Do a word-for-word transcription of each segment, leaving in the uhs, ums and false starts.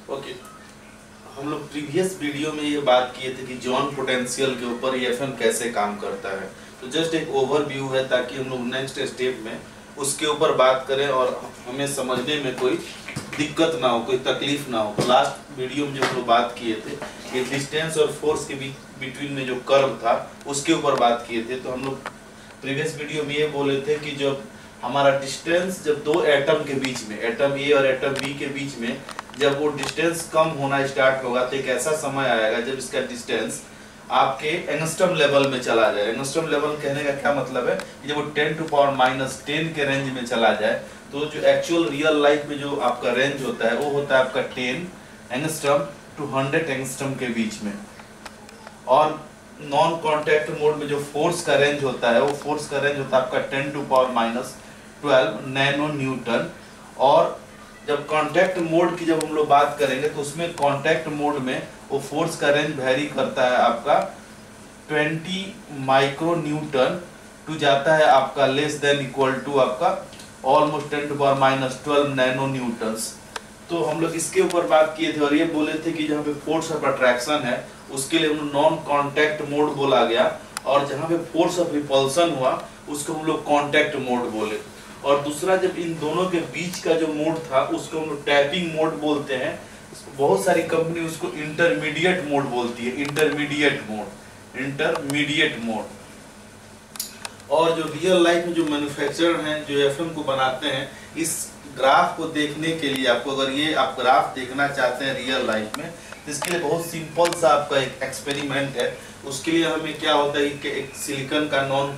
Okay, हम लोग previous video में ये बात किए थे कि जॉन पोटेंशियल के ऊपर ये एफएम कैसे काम करता है। तो जस्ट एक ओवरव्यू है ताकि हम लोग नेक्स्ट स्टेप में उसके ऊपर बात करें और हमें समझने में कोई दिक्कत ना हो, कोई तकलीफ ना हो। लास्ट वीडियो में जो हम लोग बात किए थे कि डिस्टेंस और फोर्स के बिटवीन में जो कर्व था उसके ऊपर बात किए थे। तो हम लोग प्रीवियस वीडियो में ये बोले थे कि जब हमारा डिस्टेंस जब दो एटम के बीच में, एटम ए और एटम बी के बीच में जब वो डिस्टेंस कम होना स्टार्ट होगा तो एक ऐसा समय आएगा जब इसका डिस्टेंस आपके एंगस्ट्रम लेवल में चला जाए। एंगस्ट्रम लेवल कहने का क्या मतलब है कि जब वो ten to power minus ten के रेंज में चला जाए तो जो एक्चुअल रियल लाइफ में जो आपका रेंज होता है वो होता है आपका ten angstrom to hundred angstrom के बीच में। और नॉन कॉन्टैक्ट मोड में जो फोर्स का रेंज होता है वो फोर्स का रेंज होता है आपका ten to power minus twelve nano newton. और जब कॉन्टैक्ट मोड की जब हम लोग बात करेंगे तो उसमें कॉन्टैक्ट मोड में वो फोर्स का रेंज वेरी करता है आपका ट्वेंटी माइक्रो न्यूटन टू जाता है आपका लेस देन इक्वल टू आपका almost ten to power minus twelve nano newtons. तो हम लोग इसके ऊपर बात किए थे और ये बोले थे कि जहाँ पे फोर्स ऑफ अट्रैक्शन है उसके लिए हम लोग नॉन कॉन्टैक्ट मोड बोला गया, और जहाँ पे फोर्स ऑफ रिपल्सन हुआ उसको हम लोग कॉन्टैक्ट मोड बोले। और दूसरा जब इन दोनों के बीच का जो मोड था उसको हम लोग टैपिंग मोड बोलते हैं। बहुत सारी कंपनी उसको इंटरमीडिएट मोड बोलती है, इंटरमीडिएट मोड, इंटरमीडिएट मोड। और जो रियल लाइफ में जो मैन्युफैक्चरर हैं जो एफएम को बनाते हैं, इस ग्राफ को देखने के लिए आपको, अगर ये आप ग्राफ देखना चाहते हैं रियल लाइफ में, तो इसके लिए बहुत सिंपल सा आपका एक एक्सपेरिमेंट है। उसके लिए हमें क्या होता है कि एक सिलिकॉन का नॉन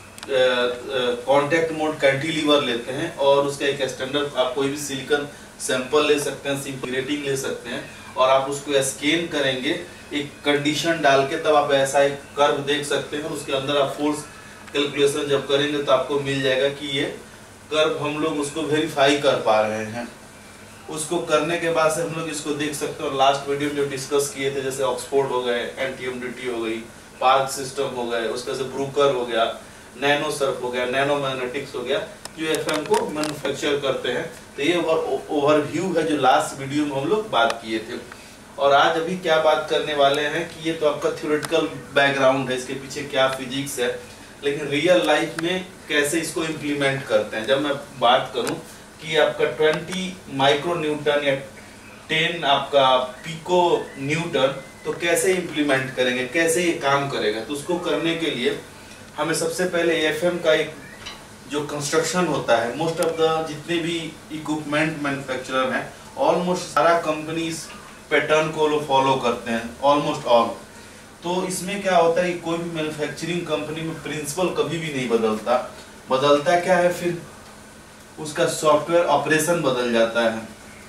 कॉन्टैक्ट मोड कैंटिलीवर लेते हैं और उसका एक स्टैंडर्ड, आप कोई भी सिलिकॉन सैंपल ले सकते हैं, सिंपल रेटिंग ले सकते हैं, और आप उसको स्कैन करेंगे एक कंडीशन डाल के, तब आप ऐसा एक कर्व देख सकते हैं। उसके अंदर आप फोर्स कैलकुलेशन जब करेंगे तो आपको मिल जाएगा कि ये कर्व हम लोग उसको वेरीफाई कर पा रहे हैं। उसको करने के बाद से हम लोग इसको देख सकते हैं। और लास्ट वीडियो में जो डिस्कस किए थे जैसे ऑक्सफोर्ड हो गए, एनटीएमडीटी हो गई, पार्क सिस्टम हो गए, उसका से ब्रूकर हो गया, नैनो सर्फ हो गया, नैनो मैग्नेटिक्स हो गया, जो एफएम को मैन्युफैक्चर करते हैं। तो ये ओवरव्यू है जो लास्ट वीडियो में हम लोग बात किए थे। और आज अभी क्या बात करने वाले हैं कि ये तो आपका थ्योरेटिकल बैकग्राउंड है, इसके पीछे क्या फिजिक्स है, लेकिन रियल लाइफ में कैसे इसको इम्प्लीमेंट करते हैं। जब मैं बात करूं कि आपका ट्वेंटी माइक्रो न्यूटन या टेन आपका पिको न्यूटन, तो कैसे इम्प्लीमेंट करेंगे, कैसे ये काम करेगा। तो उसको करने के लिए हमें सबसे पहले एफएम का एक जो कंस्ट्रक्शन होता है, मोस्ट ऑफ द जितने भी इक्विपमेंट मैन्युफैक्चरर हैं ऑलमोस्ट सारा कंपनी इस पैटर्न को लोग फॉलो करते हैं, ऑलमोस्ट ऑल। तो इसमें क्या होता है कि कोई भी मैन्युफैक्चरिंग कंपनी में प्रिंसिपल कभी भी नहीं बदलता। बदलता क्या है, फिर उसका सॉफ्टवेयर ऑपरेशन बदल जाता है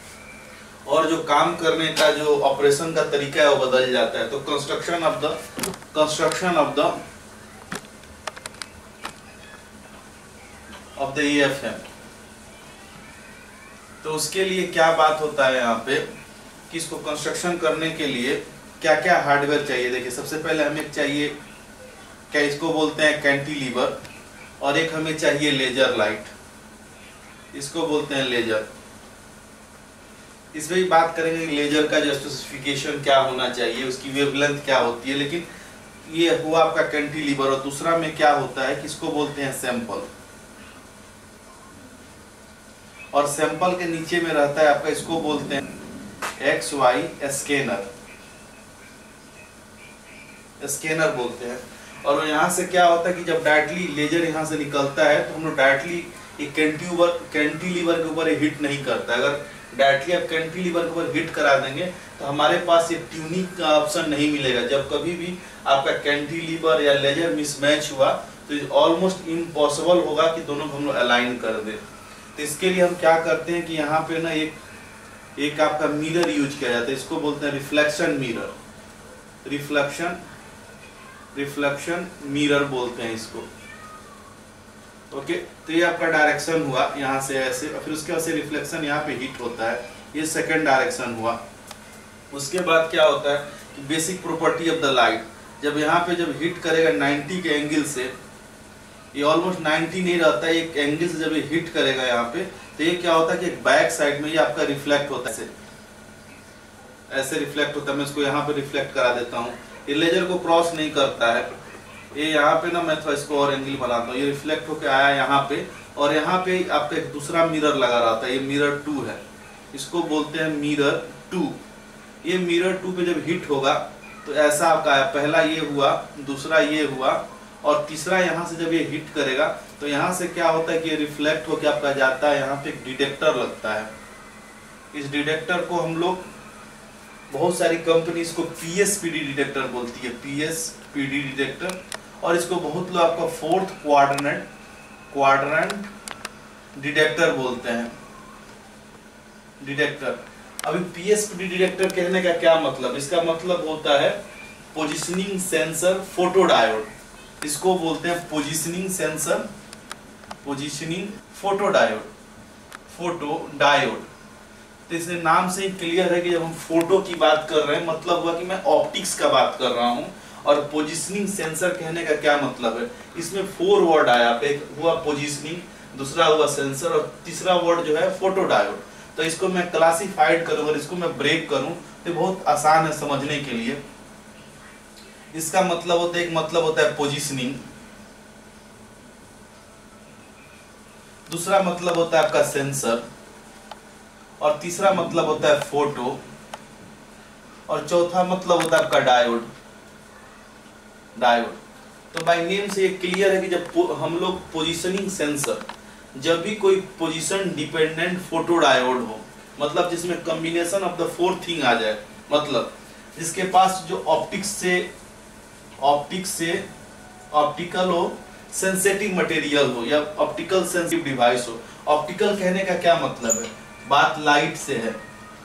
और जो काम करने का जो ऑपरेशन का तरीका है वो बदल जाता है। तो construction of the construction of the of the FM, तो उसके लिए क्या बात होता है यहाँ पे कि इसको कंस्ट्रक्शन करने के लिए क्या क्या हार्डवेयर चाहिए। देखिए, सबसे पहले हमें चाहिए, क्या इसको बोलते हैं कैंटिलीवर, और एक हमें चाहिए लेजर लाइट, इसको बोलते हैं लेजर। इसमें भी बात करेंगे कि लेजर का जो स्पेसिफिकेशन क्या होना चाहिए, उसकी वेवलेंथ क्या होती है, लेकिन ये हुआ आपका कैंटिलीवर। और दूसरा में क्या होता है कि इसको बोलते हैं सैंपल, और सैंपल के नीचे में रहता है आपका, इसको बोलते हैं एक्स वाई स्कैनर, स्कैनर बोलते हैं। और यहाँ से क्या होता है कि जब डायरेक्टली लेजर यहाँ से निकलता है तो हम लोग डायरेक्टली एक कैंटिलीवर कैंटिलीवर के ऊपर हिट नहीं करता। अगर डायरेक्टली आप कैंटिलीवर के ऊपर हिट करा देंगे तो हमारे पास ये ट्यूनिंग का ऑप्शन नहीं मिलेगा। जब कभी भी आपका कैंटिलीवर या लेजर मिसमैच हुआ तो ऑलमोस्ट इम्पॉसिबल होगा कि दोनों को हम लोग अलाइन कर दें। तो इसके लिए हम क्या करते हैं कि यहाँ पे ना एक एक आपका मिरर यूज किया जाता है, इसको बोलते हैं reflection mirror, reflection reflection mirror बोलते हैं इसको। ओके, तो ये आपका डायरेक्शन हुआ यहाँ से ऐसे, और फिर उसके बाद से रिफ्लेक्शन यहाँ पे हिट होता है, ये सेकंड डायरेक्शन हुआ। उसके बाद क्या होता है कि basic property of the light, जब यहाँ पे जब हिट करेगा नाइन्टी के एंगल से, ये ऑलमोस्ट नाइन्टी नहीं रहता है, एक एंगल से जब ये हिट करेगा यहाँ पे, तो ये क्या होता है कि बैक साइड में ये आपका रिफ्लेक्ट होता है, ऐसे रिफ्लेक्ट होता है। मैं इसको यहाँ पे रिफ्लेक्ट करा देता हूँ, ये लेजर को क्रॉस नहीं करता है। ये यहाँ पे ना मैं थोड़ा इसको और एंगल बनाता हूँ, ये रिफ्लेक्ट होके आया यहाँ पे, और यहाँ पे आपका एक दूसरा मिरर लगा रहता है, ये मिरर टू है, इसको बोलते हैं मिरर टू। ये मिरर टू पे जब हिट होगा तो ऐसा आपका है, पहला ये हुआ, दूसरा ये हुआ, और तीसरा यहाँ से जब ये हिट करेगा तो यहाँ से क्या होता है कि ये रिफ्लेक्ट होके आपका जाता है, यहाँ पे एक डिटेक्टर लगता है। इस डिटेक्टर को हम लोग, बहुत सारी कंपनी इसको P S P D detector बोलती है, P S P D detector, और इसको बहुत लोग आपका फोर्थ क्वाड्रेंट क्वाड्रेंट डिटेक्टर बोलते हैं, डिटेक्टर। अभी P S P D detector कहने का क्या मतलब, इसका मतलब होता है पोजिशनिंग सेंसर फोटोडायोड, इसको बोलते हैं positioning sensor, positioning photodiode, photodiode. तो इसने नाम से ही क्लियर है कि जब हम फोटो की बात कर रहे हैं मतलब हुआ कि मैं ऑप्टिक्स का बात कर रहा हूं, और पोजिशनिंग सेंसर कहने का क्या मतलब है, इसमें फोर वर्ड आया, एक हुआ पोजिशनिंग, दूसरा हुआ सेंसर, और तीसरा वर्ड जो है फोटोडायोड। तो इसको मैं क्लासिफाइड करूं, अगर इसको मैं ब्रेक करूं तो बहुत आसान है समझने के लिए। इसका मतलब होता है, एक मतलब होता है पोजिशनिंग, दूसरा मतलब होता है आपका सेंसर, और तीसरा मतलब होता है फोटो, और चौथा मतलब होता है आपका डायोड, डायोड। तो बाय नेम से ये क्लियर है कि जब हम लोग पोजीशनिंग सेंसर, जब भी कोई पोजीशन डिपेंडेंट फोटो डायोड हो, मतलब जिसमें combination of the four thing आ जाए, मतलब जिसके पास जो ऑप्टिक्स से ऑप्टिक्स से ऑप्टिकल हो, सेंसिटिव मटेरियल हो, या ऑप्टिकल सेंसिटिव डिवाइस हो। ऑप्टिकल कहने का क्या मतलब है, बात लाइट से है।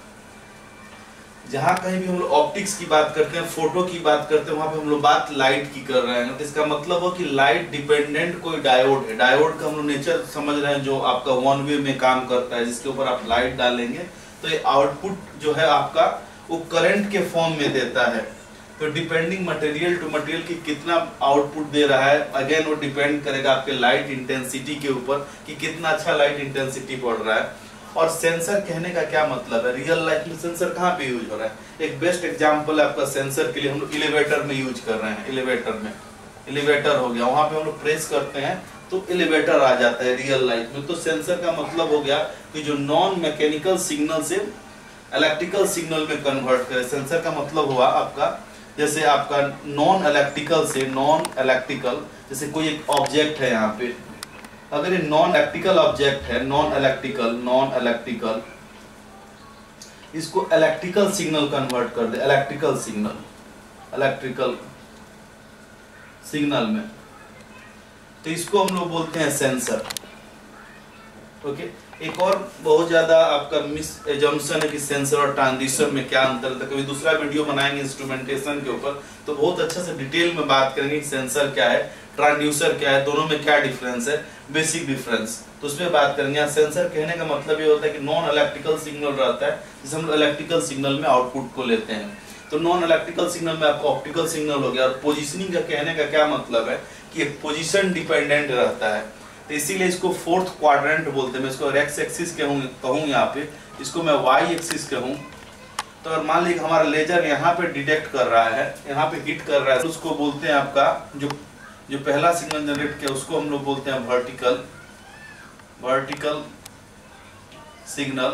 जहां कहीं भी हम लोग ऑप्टिक्स की बात करते हैं, फोटो की बात करते हैं, वहां पे हम लोग बात लाइट की कर रहे हैं। तो इसका मतलब हो कि लाइट डिपेंडेंट कोई डायोड है, डायोड का हम लोग नेचर समझ रहे हैं, जो आपका वन वे में काम करता है, जिसके ऊपर आप लाइट डालेंगे तो ये आउटपुट जो है आपका वो करंट के फॉर्म में देता है। तो डिपेंडिंग मटेरियल टू मटेरियल की कितना आउटपुट दे रहा है, अगेन वो डिपेंड करेगा आपके लाइट इंटेंसिटी के ऊपर कि कितना अच्छा लाइट इंटेंसिटी पड़ रहा है। और सेंसर कहने का क्या मतलब है, रियल लाइफ में सेंसर कहाँ पे यूज हो रहा है। एक बेस्ट एग्जांपल है आपका सेंसर के लिए, हम लोग एलिवेटर में यूज कर रहे हैं। एलिवेटर में, एलिवेटर हो गया, वहां पे हम लोग प्रेस करते हैं तो एलिवेटर आ जाता है रियल लाइफ में। तो सेंसर का मतलब हो गया कि जो नॉन मैकेनिकल सिग्नल से इलेक्ट्रिकल सिग्नल में कन्वर्ट करे। सेंसर का मतलब हुआ आपका, जैसे आपका नॉन इलेक्ट्रिकल से नॉन इलेक्ट्रिकल, जैसे कोई एक ऑब्जेक्ट है यहाँ पे, अगर ये नॉन इलेक्ट्रिकल ऑब्जेक्ट है, नॉन इलेक्ट्रिकल नॉन इलेक्ट्रिकल इसको इलेक्ट्रिकल सिग्नल कन्वर्ट कर दे, इलेक्ट्रिकल सिग्नल इलेक्ट्रिकल सिग्नल में, तो इसको हम लोग बोलते हैं सेंसर। ओके, एक और बहुत ज्यादा आपका मिस एजम्पशन है कि सेंसर और ट्रांजिस्टर में क्या अंतर है। कभी दूसरा वीडियो बनाएंगे इंस्ट्रूमेंटेशन के ऊपर तो बहुत अच्छा से डिटेल में बात करेंगे सेंसर क्या है, ट्रांसड्यूसर क्या है, दोनों में क्या डिफरेंस है, बेसिक डिफरेंस, तो उसमें बात करेंगे। सेंसर कहने का मतलब ये होता है कि नॉन इलेक्ट्रिकल सिग्नल रहता है, जिसे हम इलेक्ट्रिकल सिग्नल में आउटपुट को लेते हैं। तो नॉन इलेक्ट्रिकल सिग्नल में आपका ऑप्टिकल सिग्नल हो गया। और पोजिशनिंग का कहने का क्या मतलब है कि एक पोजिशन डिपेंडेंट रहता है, तो इसीलिए इसको फोर्थ क्वाड्रेंट बोलते हैं। मैं इसको एक्स एक्सिस कहूँ कहूँ यहाँ पे, इसको मैं वाई एक्सिस कहूँ। तो अगर मान लीजिए हमारा लेजर यहाँ पे डिटेक्ट कर रहा है, यहाँ पे हिट कर रहा है, तो उसको बोलते हैं आपका जो जो पहला सिग्नल जनरेट किया उसको हम लोग बोलते हैं वर्टिकल वर्टिकल सिग्नल।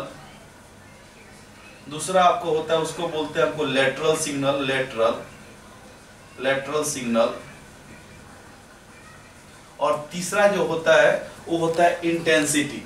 दूसरा आपको होता है उसको बोलते हैं आपको lateral signal, lateral lateral signal. और तीसरा जो होता है वो होता है इंटेंसिटी,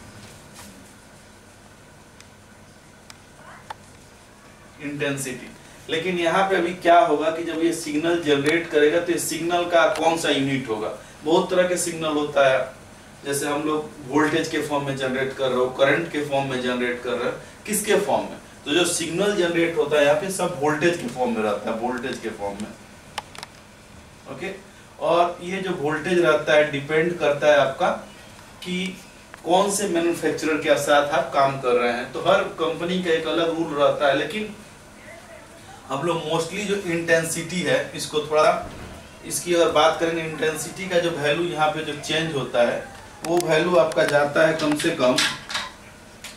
इंटेंसिटी। लेकिन यहाँ पे अभी क्या होगा कि जब ये सिग्नल जनरेट करेगा तो इस सिग्नल का कौन सा यूनिट होगा। बहुत तरह के सिग्नल होता है, जैसे हम लोग वोल्टेज के फॉर्म में जनरेट कर रहे हो, करंट के फॉर्म में जनरेट कर रहे हो, किसके फॉर्म में, तो जो सिग्नल जनरेट होता है यहाँ पे सब वोल्टेज के फॉर्म में रहता है, वोल्टेज के फॉर्म में। ओके, और ये जो वोल्टेज रहता है डिपेंड करता है आपका कि कौन से मैन्युफैक्चरर के साथ आप काम कर रहे हैं। तो हर कंपनी का एक अलग रूल रहता है, लेकिन हम लोग मोस्टली जो इंटेंसिटी है इसको थोड़ा, इसकी अगर बात करेंगे, इंटेंसिटी का जो वैल्यू यहाँ पे जो चेंज होता है वो वैल्यू आपका जाता है कम से कम,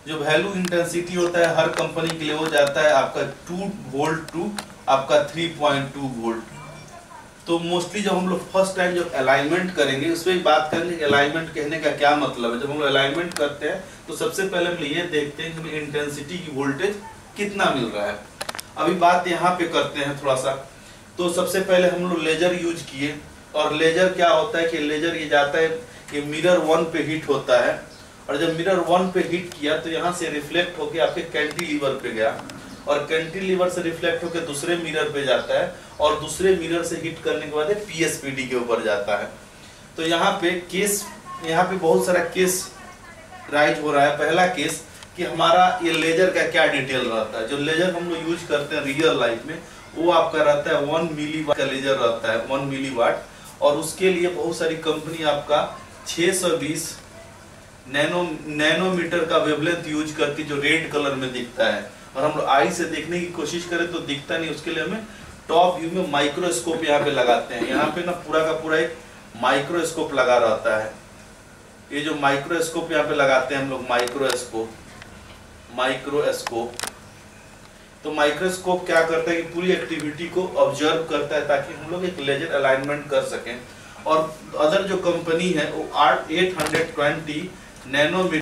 जो वैल्यू इंटेंसिटी होता है हर कंपनी के लिए वो जाता है आपका टू वोल्ट टू आपका थ्री पॉइंट टू वोल्ट। तो मोस्टली जब हम लोग फर्स्ट टाइम जब अलाइनमेंट करेंगे उस पर बात करेंगे कि अलाइनमेंट कहने का क्या मतलब है। जब हम लोग अलाइनमेंट करते हैं तो सबसे पहले हम ये देखते हैं कि इंटेंसिटी की वोल्टेज कितना मिल रहा है। अभी बात यहाँ पे करते हैं थोड़ा सा। तो सबसे पहले हम लोग लेजर यूज किए, और लेजर क्या होता है कि लेजर ये जाता है कि मिरर वन पे हिट होता है, और जब मिरर वन पे हिट किया तो यहाँ से रिफ्लेक्ट होके आपके कैंटिलीवर पे गया, और कैंटिलीवर से रिफ्लेक्ट होके दूसरे मिरर पे जाता है, और दूसरे मिरर से हिट करने के बाद पीएसपीडी के ऊपर जाता है। तो यहाँ पे केस यहाँ पे बहुत सारा केस राइज हो रहा है। पहला केस कि हमारा ये लेजर का क्या डिटेल रहता है। जो लेजर हम लोग यूज करते हैं रियल लाइफ में वो आपका रहता है वन मिली वाट का लेजर रहता है, वन मिली वाट, और उसके लिए बहुत सारी कंपनी आपका छह सौ बीस नैनो नैनोमीटर का वेवलेंथ यूज करके जो रेड कलर में दिखता है, और हम लोग आई से देखने की कोशिश करें तो दिखता नहीं। उसके लिए हमें टॉप व्यू में माइक्रोस्कोप यहाँ पे लगाते हैं। यहाँ पे ना पूरा का पूरा एक माइक्रोस्कोप लगा रहता है। ये जो माइक्रोस्कोप यहाँ पे लगाते हैं हम लोग, माइक्रोस्कोप माइक्रोस्कोप तो माइक्रोस्कोप क्या करता है कि पूरी एक्टिविटी को ऑब्जर्व करता है ताकि हम लोग एक लेजर अलाइनमेंट कर सकें। और अदर जो कंपनी है वो आठ हंड्रेड ट्वेंटी नैनोमीटर।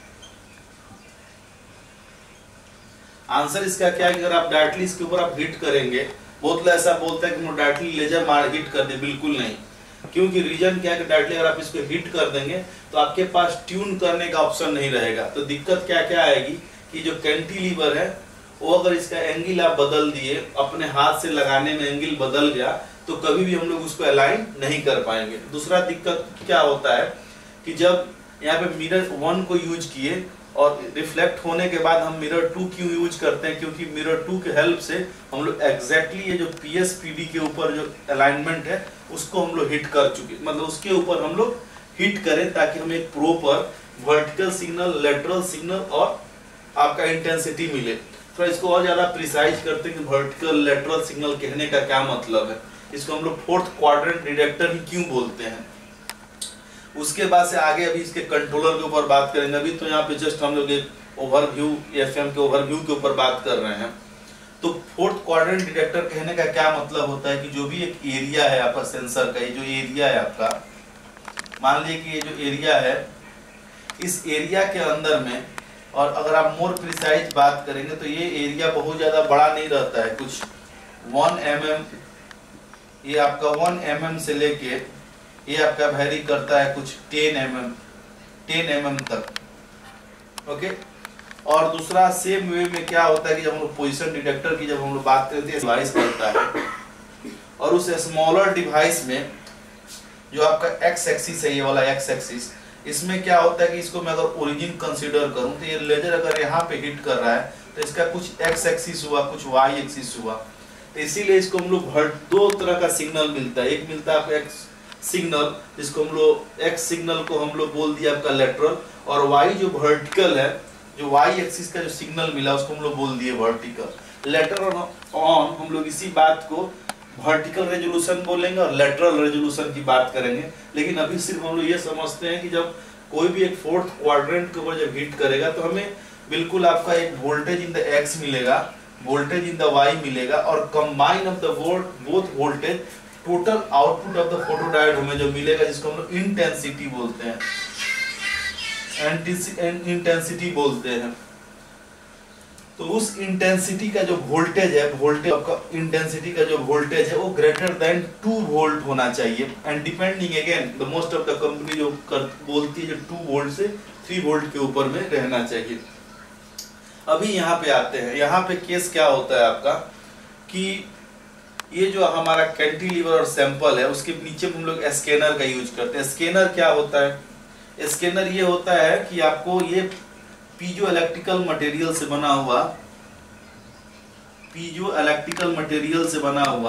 आंसर इसका क्या है कि अगर आप डायरेक्टली इसके ऊपर आप हिट करेंगे, बहुत लोग ऐसा बोलता है कि हम डायरेक्टली लेजर मार हिट कर दे, बिल्कुल नहीं। क्योंकि रीजन क्या है कि डायरेक्टली अगर आप इसको हिट कर देंगे तो आपके पास ट्यून करने का ऑप्शन नहीं रहेगा। तो दिक्कत क्या क्या आएगी कि जो कैंटिलीवर है वो अगर इसका एंगल आप बदल दिए, अपने हाथ से लगाने में एंगल बदल गया तो कभी भी हम लोग उसको अलाइन नहीं कर पाएंगे। दूसरा दिक्कत क्या होता है कि जब यहाँ पे मिरर वन को यूज किए और रिफ्लेक्ट होने के बाद हम मिरर टू क्यों यूज करते हैं, क्योंकि मिरर टू के हेल्प से हम लोग एग्जैक्टली ये जो पीएसपीडी के ऊपर जो अलाइनमेंट है उसको हम लोग हिट कर चुके, मतलब उसके ऊपर हम लोग हिट करें ताकि हमें एक proper vertical signal, lateral signal और आपका इंटेंसिटी मिले। तो इसको और ज्यादा प्रिसाइज करते हैं कि वर्टिकल लेटरल सिग्नल कहने का क्या मतलब है। इसको हम लोग फोर्थ क्वाड्रेंट डिटेक्टर ही क्यों बोलते हैं। उसके बाद से आगे अभी इसके कंट्रोलर के ऊपर बात करेंगे। अभी तो यहाँ पे जस्ट हम लोग एक ओवरव्यू एफएम के ओवरव्यू के ऊपर बात कर रहे हैं। तो फोर्थ क्वाड्रेंट डिटेक्टर कहने का क्या मतलब होता है कि जो भी एक एरिया है आपका सेंसर का, ये जो एरिया है आपका, मान लीजिए कि ये जो एरिया है, इस एरिया के अंदर में, और अगर आप मोर प्रिसाइज बात करेंगे तो ये एरिया बहुत ज्यादा बड़ा नहीं रहता है, कुछ वन एम एम, ये आपका वन एम एम से लेके ये आपका वेरी करता है कुछ ten M M ten M M तक, ओके। और दूसरा सेम वे में क्या होता है कि जब हम लोग पोजिशन डिटेक्टर की जब हम लोग बात करते हैं, डिवाइस करता है, और उस स्मॉलर डिवाइस में जो आपका एक्स एक्सिस है, ये वाला एक्स एक्सिस, इसमें क्या होता है कि इसको मैं अगर ओरिजिन कंसीडर करूं तो ये लेजर अगर यहाँ पे हिट कर रहा है तो इसका कुछ एक्स एक्सिस हुआ, कुछ वाई एक्सिस हुआ। तो इसीलिए इसको हम लोग दो तरह का सिग्नल मिलता है। एक मिलता है आपको एक्स सिग्नल, जिसको हम लोग एक्स सिग्नल को हम लोग बोल दिया आपका लेटरल, और वाई जो वर्टिकल है, जो वाई एक्सिस का जो सिग्नल मिला उसको हम लोग बोल दिए वर्टिकल। लेटरल ऑन हम लोग इसी बात को वर्टिकल रेजोल्यूशन बोलेंगे और लेटरल रेजोल्यूशन की बात करेंगे। लेकिन अभी सिर्फ हम लोग ये समझते हैं कि जब कोई भी एक फोर्थ क्वाड्रेंट के ऊपर जब हिट करेगा तो हमें बिल्कुल आपका एक वोल्टेज इन द एक्स मिलेगा, वोल्टेज इन द वाई मिलेगा, और combine of the both voltage total output of the photodiode हमें जो मिलेगा, जिसको हम लोग इंटेंसिटी बोलते हैं, इंटेंसिटी बोलते हैं। तो उस इंटेंसिटी का जो वोल्टेज है, वोल्टेज आपका इंटेंसिटी का जो वोल्टेज है वो ग्रेटर देन टू वोल्ट होना चाहिए। And depending again the most of the company जो कर, बोलती है जो टू वोल्ट से थ्री वोल्ट के ऊपर में रहना चाहिए। अभी यहाँ पे आते हैं, यहाँ पे केस क्या होता है आपका कि ये जो हमारा कैंटिलीवर और सैंपल है उसके नीचे हम लोग स्कैनर का यूज करते हैं। स्कैनर क्या होता है? स्कैनर ये होता है कि आपको ये पीजो इलेक्ट्रिकल मटेरियल से बना हुआ पीजो इलेक्ट्रिकल मटेरियल से बना हुआ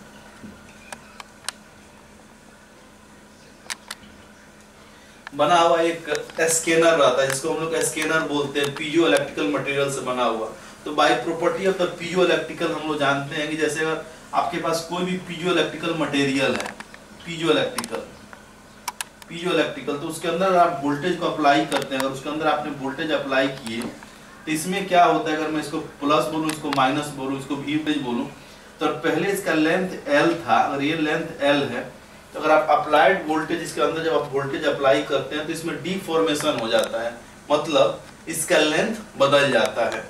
बना हुआ एक स्कैनर रहता है, जिसको हम लोग स्कैनर बोलते हैं, पीजो इलेक्ट्रिकल मटेरियल से बना हुआ। तो by property of the piezo electrical हम लोग जानते हैं कि जैसे अगर आपके पास कोई भी पीजो इलेक्ट्रिकल मटेरियल है, पीजो इलेक्ट्रिकल पीजो इलेक्ट्रिकल तो उसके अंदर आप वोल्टेज को अप्लाई करते हैं। अगर उसके अंदर आपने वोल्टेज अप्लाई किए तो तो इसमें क्या होता है, अगर मैं इसको प्लस बोलूँ, इसको माइनस बोलूँ, इसको वी वोल्टेज बोलूँ, तो पहले इसका लेंथ L था, अगर ये लेंथ L है तो अगर आप अप्लाइड वोल्टेज इसके अंदर जब आप वोल्टेज अप्लाई करते हैं तो इसमें डिफॉर्मेशन हो जाता है, मतलब इसका लेंथ बदल जाता है।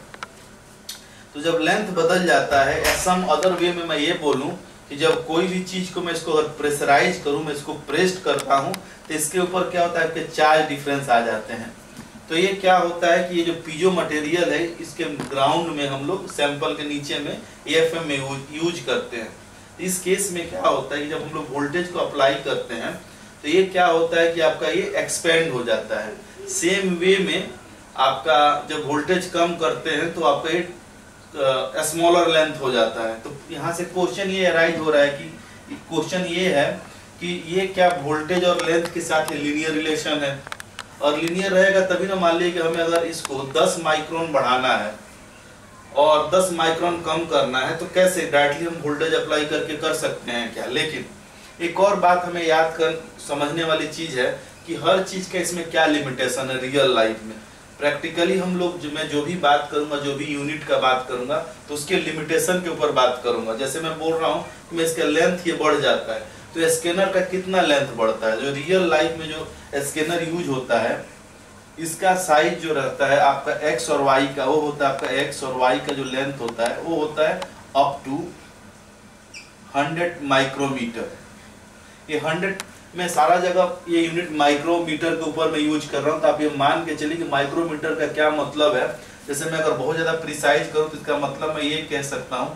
तो जब लेंथ बदल जाता है, या सम अदर वे में मैं ये बोलूं कि जब कोई भी चीज को मैं इसको अगर प्रेशराइज करूं, मैं इसको प्रेस्ड करता हूं, तो इसके ऊपर क्या होता है कि चार्ज डिफरेंस आ जाते हैं। तो ये क्या होता है कि ये जो पीजो मटेरियल है, इसके ग्राउंड में हम लोग सैंपल के नीचे में एएफएम में यूज करते हैं। इस केस में क्या होता है कि जब हम लोग वोल्टेज को अप्लाई करते हैं तो ये क्या होता है कि आपका ये एक्सपेंड हो जाता है। सेम वे में आपका जब वोल्टेज कम करते हैं तो आपका ये स्मॉलर लेंथ हो जाता है। तो यहाँ से क्वेश्चन ये अराइज हो रहा है कि क्वेश्चन ये है कि ये क्या वोल्टेज और लेंथ के साथ लीनियर रिलेशन है, और लीनियर रहेगा तभी ना। मान लीजिए कि हमें अगर इसको दस माइक्रोन बढ़ाना है और दस माइक्रोन कम करना है, तो कैसे डायरेक्टली हम वोल्टेज अप्लाई करके कर सकते हैं क्या? लेकिन एक और बात हमें याद कर समझने वाली चीज है कि हर चीज का इसमें क्या लिमिटेशन है रियल लाइफ में। प्रैक्टिकली हम लोग जो मैं जो भी बात करूंगा, जो भी यूनिट का बात करूंगा, तो उसके लिमिटेशन के ऊपर बात करूंगा। जैसे मैं बोल रहा हूँ कि मैं इसका लेंथ ये बढ़ जाता है, तो स्कैनर का कितना लेंथ बढ़ता है? जो रियल लाइफ में जो स्कैनर यूज होता है, इसका साइज जो रहता है आपका x और y का, वो होता है आपका x और y का जो लेंथ होता है वो होता है अप टू हंड्रेड माइक्रोमीटर। ये हंड्रेड में सारा जगह ये यूनिट माइक्रोमीटर के ऊपर मैं यूज कर रहा हूँ, तो आप ये मान के चलिए कि माइक्रोमीटर का क्या मतलब है। जैसे मैं अगर बहुत ज्यादा प्रिसाइज करूँ तो इसका मतलब मैं ये कह सकता हूँ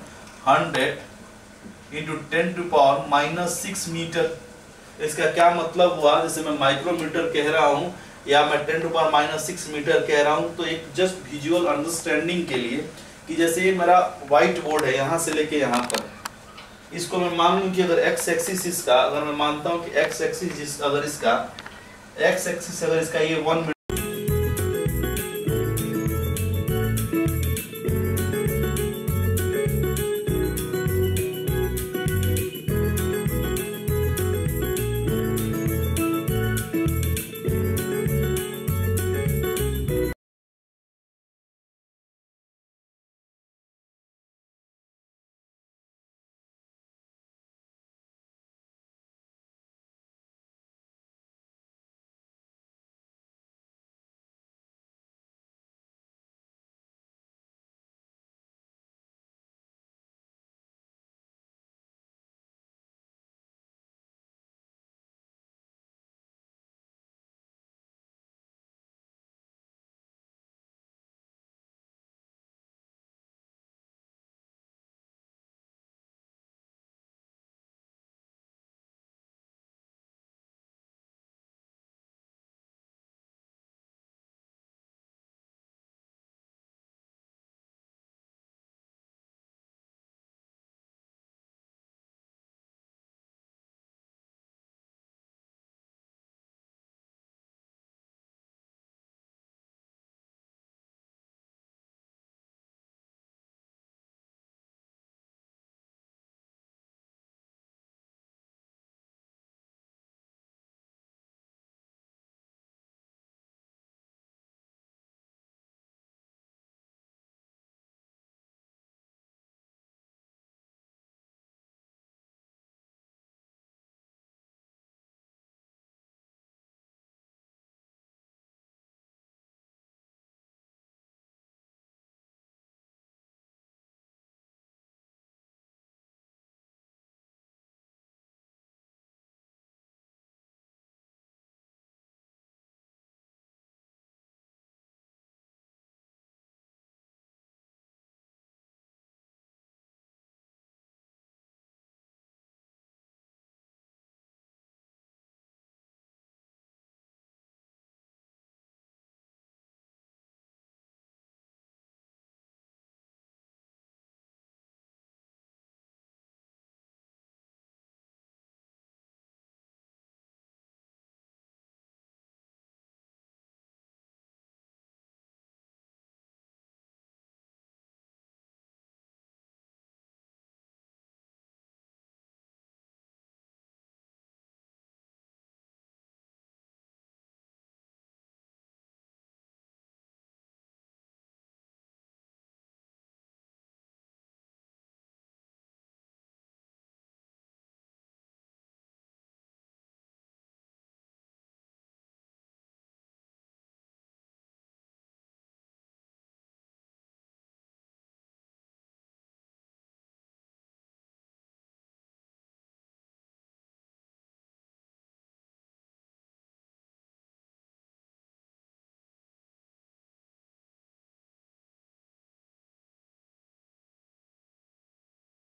hundred into ten to power minus six meter. इसका क्या मतलब हुआ? जैसे मैं माइक्रोमीटर कह रहा हूँ या मैं ten to power minus six meter कह रहा हूँ, तो एक जस्ट विजुअल अंडरस्टैंडिंग के लिए कि जैसे ये मेरा व्हाइट बोर्ड है, यहाँ से लेके यहाँ पर, इसको मैं मान लूँ कि अगर एक्स एक्सिस इसका, अगर मैं मानता हूँ कि एक्स एक्सिस अगर इसका एक्स एक्सिस अगर इसका ये वन